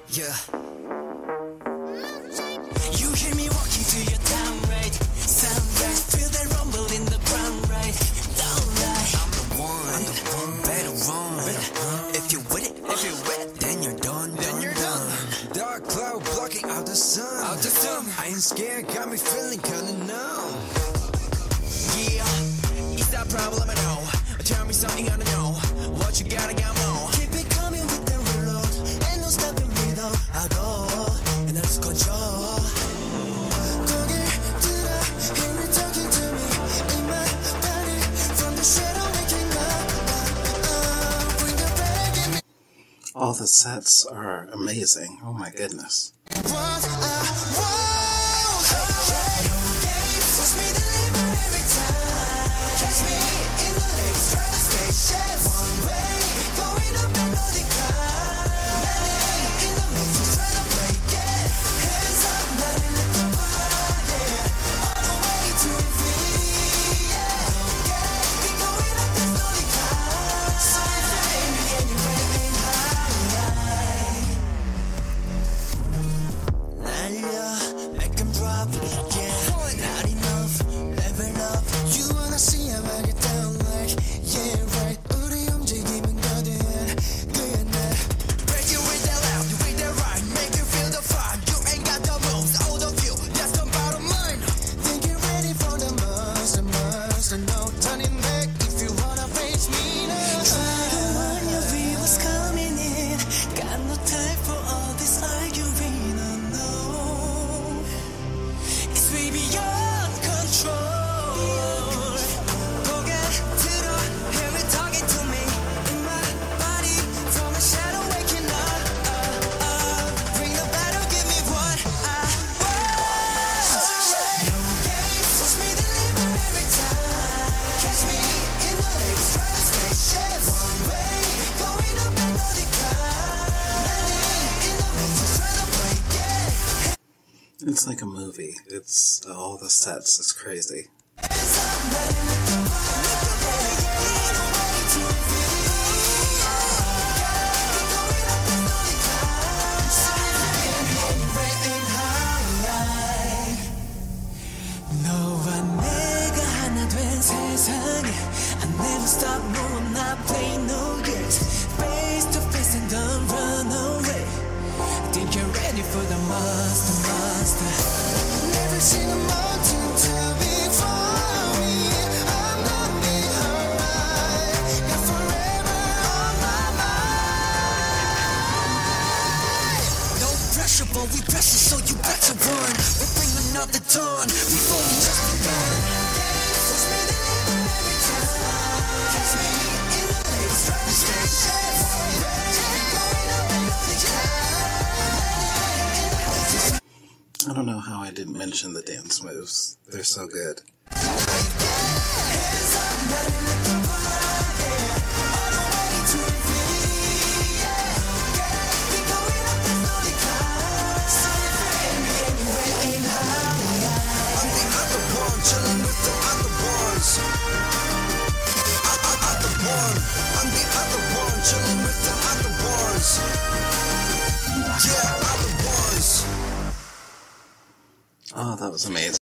Yeah. You hear me walking to your town, right? Sunrise, feel that rumble in the ground, right? Don't lie, I'm the one. Better run. If you're with it, if you're wet, then you're done. Then you're done. Dark cloud blocking out the sun. Out the sun. I ain't scared, got me feeling kinda numb. Yeah, is that problem at all? Tell me something I don't know. What you gotta get more? Keep it coming with the reload. Ain't no stopping me though. I go and I just control. 거기 들어, hear you talking to me in my body. From the shadow waking up. Bring the back in me. All the sets are amazing. Oh my goodness. It's like a movie. It's all the sets. It's crazy. 너와 내가 하나 된 세상에 I never stop, no I'm not playing no games. Face to face and don't run away. Think you're ready for the monster. Never seen a mountain too big for me. I'm gonna be alright. Got forever on my mind. No pressure, but we pressure, so you better run. We bring another dawn. We've only just begun. Push me to live every time. Catch me in the late strike. I don't know how I didn't mention the dance moves. They're so good. Oh, that was amazing.